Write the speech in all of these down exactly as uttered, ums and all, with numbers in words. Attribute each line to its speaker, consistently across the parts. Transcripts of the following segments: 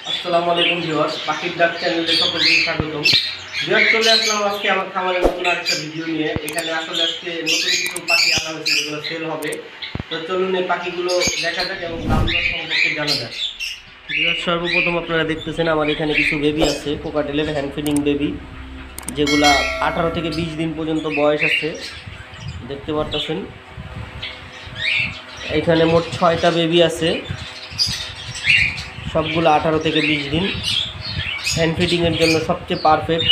Speaker 1: আসসালামু আলাইকুম ভিউয়ার্স, পাখির ডাক চ্যানেলে সকলকে স্বাগতম। ভিউয়ার্স, চলে আসলাম আজকে আমার খামারের নতুন একটা ভিডিও নিয়ে। এখানে আসলে আজকে নতুন কিছু পাখি আনা হয়েছে যেগুলো সেল হবে। তো চলুন এই পাখিগুলো দেখা যাক এবং দাম দর সম্পর্কে জানা যাক। ভিউয়ার্স, সর্বপ্রথম আপনারা দেখতেছেন আমার এখানে কিছু বেবি আছে, কোকাটেলের হ্যান্ড ফিডিং বেবি, যেগুলা আঠারো থেকে বিশ দিন পর্যন্ত বয়স আছে। দেখতে পারতেছেন এখানে মোট ছয়টা বেবি আছে, সবগুলো আঠারো থেকে বিশ দিন। হ্যান্ড ফিডিংয়ের জন্য সবচেয়ে পারফেক্ট,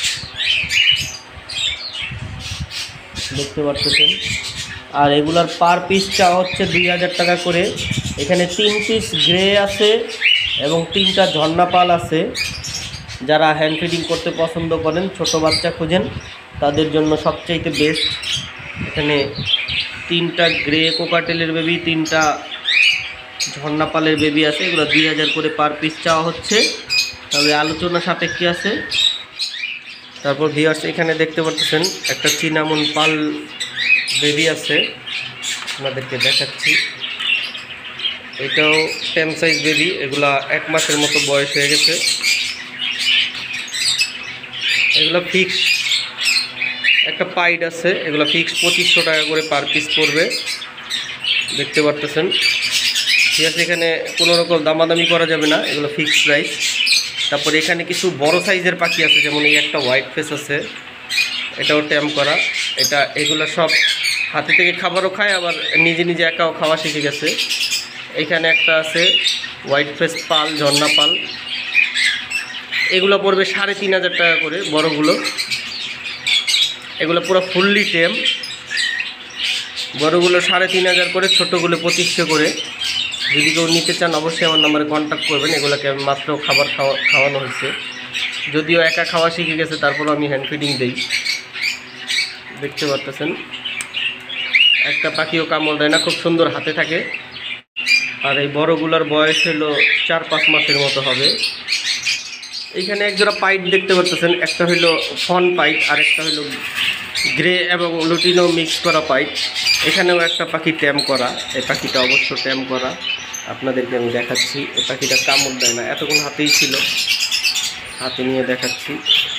Speaker 1: দেখতে পাচ্ছেন। আর এগুলার পার পিস চা হচ্ছে দুই হাজার টাকা করে। এখানে তিন পিস গ্রে আছে এবং তিনটা ঝর্ণা পাল আছে। যারা হ্যান্ড ফিডিং করতে পছন্দ করেন, ছোট বাচ্চা খুঁজেন, তাদের জন্য সবচাইতে বেস্ট। এখানে তিনটা গ্রে কোকাটেলের বেবি, তিনটা ঝর্ণা পালের বেবি আছে। এগুলো দুই হাজার করে পার পিস চাওয়া হচ্ছে, তবে আলোচনা সাপেক্ষে আছে। তারপর ভিউয়ার্স, এখানে দেখতে পাচ্ছেন একটা চিনামন পাল বেবি আছে, আপনাদেরকে দেখাচ্ছি। এটাও টেন সাইজ বেবি, এগুলা এক মাসের মতো বয়স হয়ে গেছে। এগুলো ফিক্স একটা পাইড আছে, এগুলো ফিক্স পঁচিশশো টাকা করে পার পিস পড়বে, দেখতে পারতেছেন। ঠিক আছে, এখানে কোনো রকম দামাদামি করা যাবে না, এগুলো ফিক্সড প্রাইস। তারপর এখানে কিছু বড় সাইজের পাখি আছে, যেমন এই একটা হোয়াইট ফেস আছে, এটাও ট্যাম করা। এটা এগুলো সব হাতে থেকে খাবারও খায়, আবার নিজে নিজে একাও খাওয়া শিখে গেছে। এখানে একটা আছে হোয়াইট ফেস পাল, ঝর্ণা পাল, এগুলো পড়বে সাড়ে তিন হাজার টাকা করে বড়গুলো। এগুলো পুরো ফুললি টেম, বড়গুলো সাড়ে তিন হাজার করে, ছোটোগুলো পঁচিশশো করে। যদি কেউ নিতে চান অবশ্যই আমার নাম্বারে কন্ট্যাক্ট করবেন। এগুলোকে আমি মাত্র খাবার খাওয়া খাওয়ানো হয়েছে, যদিও একা খাওয়া শিখে গেছে, তারপরও আমি হ্যান্ড ফিডিং দিই, দেখতে পাচ্ছেন। একটা পাখিও কামড় দেয় না, খুব সুন্দর হাতে থাকে। আর এই বড়গুলোর বয়স হলো চার পাঁচ মাসের মতো হবে। এইখানে একজোড়া পাইট দেখতে পাচ্ছেন, একটা হলো ফন পাইট আর একটা হলো গ্রে এবং লুটিনো মিক্স করা পাইট। এখানেও একটা পাখি ট্যাম করা, এই পাখিটা অবশ্য ট্যাম করা, আপনাদেরকে আমি দেখাচ্ছি। এই পাখিটা কামড় দেয় না, এতক্ষণ হাতেই ছিল, হাতে নিয়ে দেখাচ্ছি।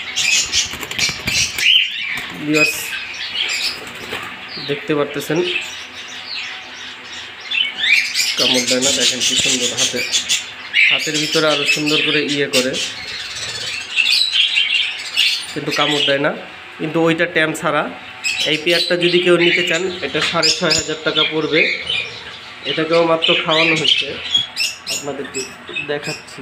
Speaker 1: ভিউয়ার্স, দেখতে পারতেছেন কামড় দেয় না, দেখেন কি সুন্দর হাতে, হাতের ভিতরে আরও সুন্দর করে ইয়ে করে, কিন্তু কামড় দেয় না। কিন্তু ওইটা ট্যাম ছাড়া। এই পেয়ারটা যদি কেউ নিতে চান, এটা সাড়ে ছয় হাজার টাকা পড়বে। এটাকেও মাত্র খাওয়ানো হচ্ছে, আপনাদেরকে দেখাচ্ছি।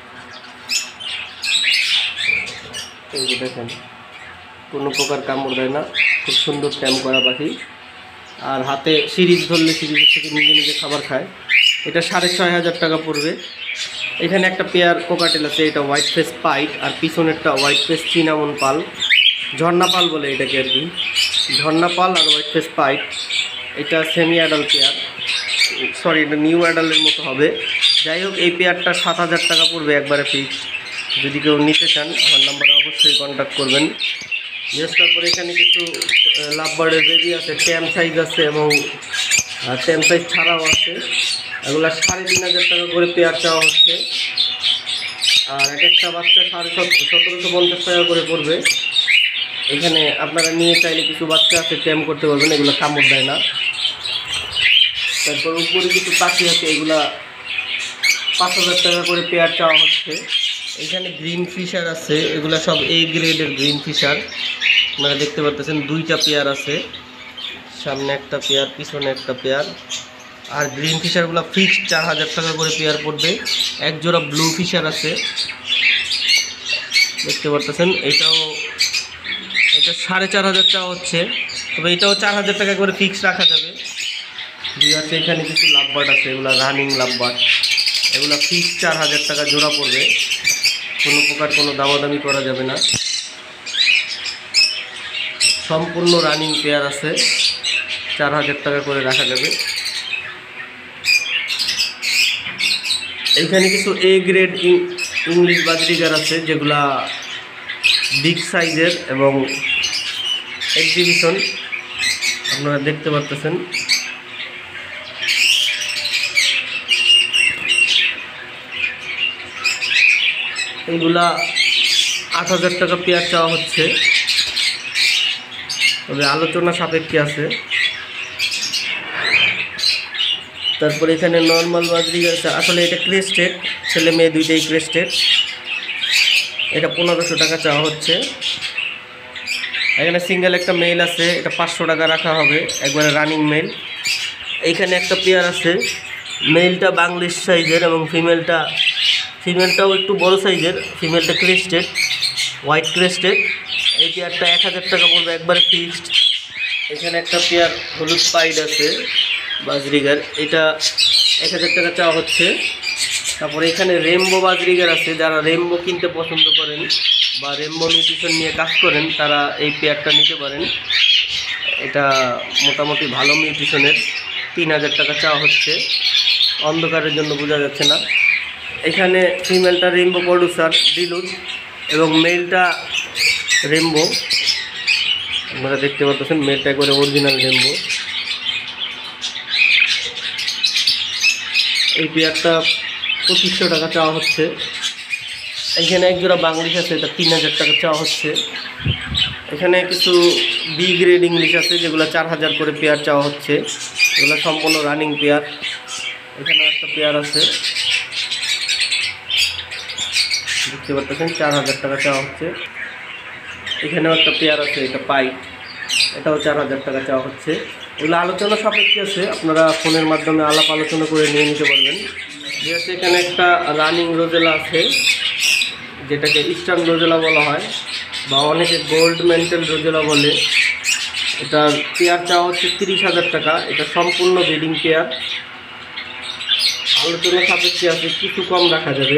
Speaker 1: এই যে দেখেন, কোনো প্রকার কামড় দেয় না, খুব সুন্দর ট্যাম করা পাখি। আর হাতে সিরিজ ধরলে সিরিজের থেকে নিজে নিজে খাবার খায়। এটা সাড়ে ছয় হাজার টাকা পড়বে। এখানে একটা পেয়ার কোকাটেল আছে, এটা হোয়াইট ফেস পাইট, আর পিছনেরটা হোয়াইট ফেস চিনামন পাল, ঝর্ণা পাল বলে এটাকে আর কি। ঝর্ণা পাল আর হোয়াইট ফেস পাইট, এটা সেমি অ্যাডাল্ট পেয়ার, সরি এটা নিউ অ্যাডাল্টের মতো হবে। যাই হোক, এই পেয়ারটা সাত হাজার টাকা পড়বে একবারে ফিক্স। যদি কেউ নিতে চান আমার নাম্বারে অবশ্যই কন্ট্যাক্ট করবেন। জাস্ট তারপরে এখানে কিছু লাভবার্ডের বেবি আছে, ট্যাম সাইজ আছে এবং ট্যাম সাইজ ছাড়াও আছে। এগুলো সাড়ে তিন হাজার টাকা করে পেয়ার চাওয়া হচ্ছে। আর এক একটা বাচ্চা সাড়ে সতেরোশো পঞ্চাশ টাকা করে পড়বে। এখানে আপনারা নিয়ে চাইলে কিছু বাচ্চা আছে ট্যাম করতে পারবেন, এগুলো কামড় দেয় না। তারপর উপরে কিছু পাখি আছে, এগুলা পাঁচ হাজার টাকা করে পেয়ার চাওয়া হচ্ছে। এখানে গ্রিন ফিশার আছে, এগুলো সব এ গ্রেডের গ্রিন ফিশার, আপনারা দেখতে পাচ্ছেন। দুইটা পেয়ার আছে, সামনে একটা পেয়ার, পিছনে একটা পেয়ার। আর গ্রিন ফিশারগুলো ফিক্সড চার হাজার টাকা করে পেয়ার পড়বে। এক জোড়া ব্লু ফিশার আছে, দেখতে পাচ্ছেন। এটাও এটা সাড়ে চার হাজার টাকা হচ্ছে, তবে এটাও চার হাজার টাকা করে ফিক্স রাখা যাবে। দুই আছে এখানে কিছু লাভবার্ড আছে, এগুলো রানিং লাভবার্ড, এগুলো ফিক্স চার হাজার টাকা জোড়া পড়বে, কোনো প্রকার কোনো দামাদামি করা যাবে না। সম্পূর্ণ রানিং পেয়ার আছে, চার হাজার টাকা করে রাখা যাবে। এইখানে কিছু এ গ্রেড ইংলিশ বাজরিগার আছে, যেগুলা বিগ সাইজের এবং এক্সিবিশন, আপনারা দেখতে পাচ্ছেন। এইগুলা আট হাজার টাকা পেয়ার চাওয়া হচ্ছে, তবে আলোচনা সাপেক্ষে আছে। তারপরে এখানে নর্মাল বাজরিগার আছে, আসলে এটা ক্রেস্টেড, ছেলে মেয়ে দুইটাই ক্রেস্টেড। এটা পনেরোশো টাকা চাওয়া হচ্ছে। এখানে সিঙ্গেল একটা মেল আছে, এটা পাঁচশো টাকা রাখা হবে, একবারে রানিং মেল। এইখানে একটা পেয়ার আছে, মেলটা বাংলিশ সাইজের এবং ফিমেলটা ফিমেলটাও একটু বড় সাইজের। ফিমেলটা ক্রেস্টেড, হোয়াইট ক্রেস্টেড। এই পেয়ারটা এক হাজার টাকা পড়বে, একবারে ফিক্সড। এখানে একটা পেয়ার হলুদ পাইড আছে বাজরিগার, এটা এক হাজার টাকা চাওয়া হচ্ছে। তারপরে এখানে রেমবো বাজরিগার আছে, যারা রেমবো কিনতে পছন্দ করেন বা রেমবো নিউট্রিশন নিয়ে কাজ করেন তারা এই পেয়ারটা নিতে পারেন। এটা মোটামুটি ভালো নিউট্রিশনের, তিন হাজার টাকা চাওয়া হচ্ছে। অন্ধকারের জন্য বোঝা যাচ্ছে না। এখানে ফিমেলটা রেমবো প্রডিউসার ডিলুজ এবং মেলটা রেমবো, আপনারা দেখতে পাচ্ছেন মেলটা করে অরিজিনাল রেমবো। এই পেয়ারটা পঁচিশশো টাকা চাওয়া হচ্ছে। এখানে একজোড়া বাংলিশ আছে, এটা তিন হাজার টাকা চাওয়া হচ্ছে। এখানে কিছু বি গ্রেড ইংলিশ আছে যেগুলো চার হাজার করে পেয়ার চাওয়া হচ্ছে, এগুলো সম্পূর্ণ রানিং পেয়ার। এখানে একটা পেয়ার আছে, দেখতে পাচ্ছেন চার হাজার টাকা চাওয়া হচ্ছে। এখানেও একটা পেয়ার আছে, এটা পাইট, এটাও চার হাজার টাকা চাওয়া হচ্ছে। এগুলো আলোচনা সাপেক্ষে আছে, আপনারা ফোনের মাধ্যমে আলাপ আলোচনা করে নিয়ে নিতে পারবেন। যেহেতু এখানে একটা রানিং রোজেলা আছে, যেটাকে ইস্টার্ন রোজেলা বলা হয় বা অনেকে গোল্ড মেন্টাল রোজেলা বলে। এটার পেয়ার চাওয়া হচ্ছে তিরিশ হাজার টাকা। এটা সম্পূর্ণ ব্রিডিং পেয়ার, আলোচনা সাপেক্ষে আছে, কিছু কম রাখা যাবে।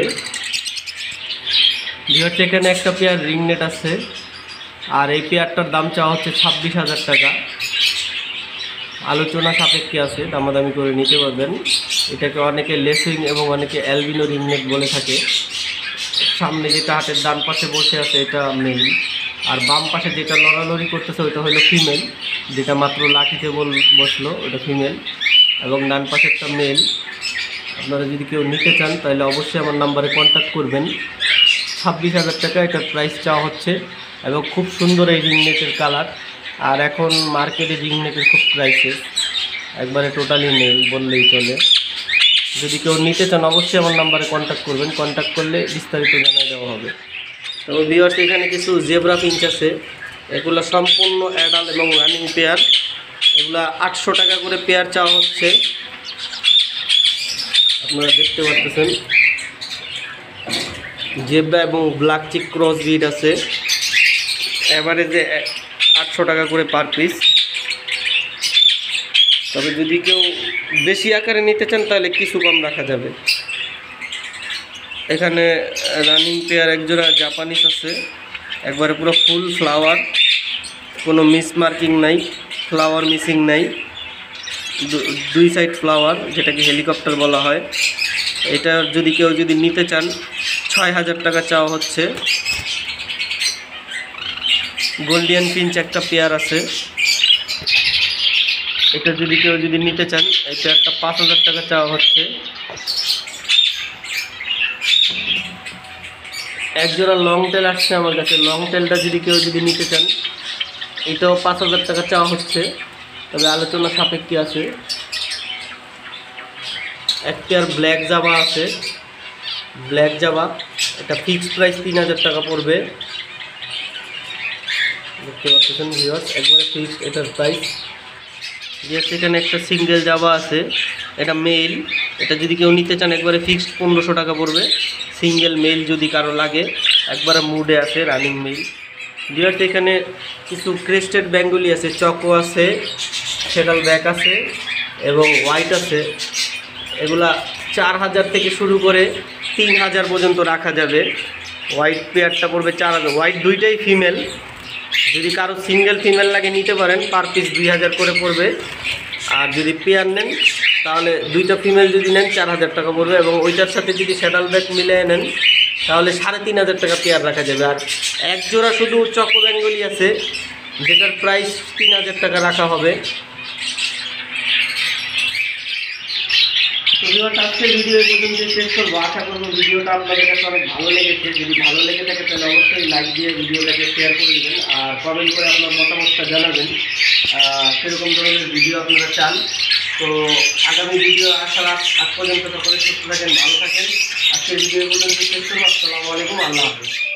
Speaker 1: যেহেতু এখানে একটা পেয়ার রিংনেট আছে, আর এই পেয়ারটার দাম চাওয়া হচ্ছে ছাব্বিশ হাজার টাকা। আলোচনা সাপেক্ষে আছে, দামাদামি করে নিতে পারবেন। এটাকে অনেকে লেসিং এবং অনেকে অ্যালবিনো রিংনেট বলে থাকে। সামনে যেটা হাতের ডান পাশে বসে আছে এটা মেল, আর বাম পাশে যেটা লড়ালড়ি করতেছে ওইটা হলো ফিমেল, যেটা মাত্র লাঠিতে বল বসলো ওটা ফিমেল, এবং ডান পাশে একটা মেল। আপনারা যদি কেউ নিতে চান তাহলে অবশ্যই আমার নাম্বারে কন্ট্যাক্ট করবেন। ছাব্বিশ হাজার টাকা এটার প্রাইস চাওয়া হচ্ছে, এবং খুব সুন্দর এই রিংনেটের কালার। আর এখন মার্কেটে রিংনেটের খুব প্রাইসেস, একবারে টোটালি নেই বললেই চলে। যদি কেউ নিতে চান অবশ্যই আমার নাম্বারে কন্ট্যাক্ট করবেন, কন্ট্যাক্ট করলে বিস্তারিত জানিয়ে দেওয়া হবে। তো ভিউয়ার্স, এখানে কিছু জেব্রা পিঞ্চ আছে, এগুলো সম্পূর্ণ অ্যাডাল্ট এবং রানিং পেয়ার। এগুলা আটশো টাকা করে পেয়ার চাওয়া হচ্ছে, আপনারা দেখতে পাচ্ছেন। জেব্রা এবং ব্ল্যাক চিক ক্রস ব্রিড আছে, এভারেজে আটশো টাকা করে পার পিস। তবে যদি কেউ বেশি আকারে নিতে চান তাহলে কিছু কম রাখা যাবে। এখানে রানিং পেয়ার একজোড়া জাপানিস আছে, একবারে পুরো ফুল ফ্লাওয়ার, কোনো মিস মার্কিং নাই, ফ্লাওয়ার মিসিং নাই, দুই সাইড ফ্লাওয়ার, যেটাকে হেলিকপ্টার বলা হয়। এটা যদি কেউ যদি নিতে চান ছয় হাজার টাকা চাওয়া হচ্ছে। গোল্ডিয়ান পিঞ্চ একটা পেয়ার আছে, এটা যদি কেউ যদি নিতে চান এই পেয়ারটা পাঁচ হাজার টাকা চাওয়া হচ্ছে। একজোড়া লং টেল আসছে আমার কাছে, লং টেলটা যদি কেউ যদি নিতে চান এটাও পাঁচ হাজার টাকা চাওয়া হচ্ছে, তবে আলোচনা সাপেক্ষে আছে। এক পেয়ার ব্ল্যাক জাবা আছে, ব্ল্যাক জাবা, এটা ফিক্সড প্রাইস তিন হাজার টাকা পড়বে। দেখতে পাচ্ছেন ভিউয়ার্স, একবারে ফিক্সড এটার প্রাইস। যেহেতু এখানে একটা সিঙ্গেল জাবা আছে, এটা মেল, এটা যদি কেউ নিতে চান একবারে ফিক্সড পনেরোশো টাকা পড়বে। সিঙ্গেল মেল যদি কারো লাগে, একবারে মুডে আছে, রানিং মেল। ভিউয়ার্স, এখানে কিছু ক্রেস্টেড বেঙ্গলি আছে, চকো আছে, সেটাল ব্যাক আছে এবং হোয়াইট আছে। এগুলা চার হাজার থেকে শুরু করে তিন হাজার পর্যন্ত রাখা যাবে। হোয়াইট পেয়ারটা পড়বে চার হাজার, হোয়াইট দুইটাই ফিমেল। যদি কারো সিঙ্গেল ফিমেল লাগে নিতে পারেন, পার পিস দুই হাজার করে পড়বে। আর যদি পেয়ার নেন তাহলে দুইটা ফিমেল যদি নেন চার হাজার টাকা পড়বে, এবং ওইটার সাথে যদি স্যাডাল ব্যাগ মিলিয়ে নেন তাহলে সাড়ে তিন হাজার টাকা পেয়ার রাখা যাবে। আর এক জোড়া শুধু চকো বেঙ্গলি আছে, যেটার প্রাইস তিন হাজার টাকা রাখা হবে। তো ভিউয়ার্স আজকের ভিডিও এই পর্যন্ত শেষ করবো। আশা করবো ভিডিওটা আপনাদের কাছে অনেক ভালো লেগেছে। যদি ভালো লেগে থাকে তাহলে অবশ্যই লাইক দিয়ে ভিডিওটাকে শেয়ার করে দেবেন আর কমেন্ট করে আপনার মতামতটা জানাবেন সেরকম ধরনের ভিডিও আপনারা চান। তো আগামী ভিডিও আসার আগ পর্যন্ত সকলে সুস্থ থাকেন, ভালো থাকেন। আজকের ভিডিও এই পর্যন্ত শেষ করবো। আসসালামু আলাইকুম, আল্লাহ হাফেজ।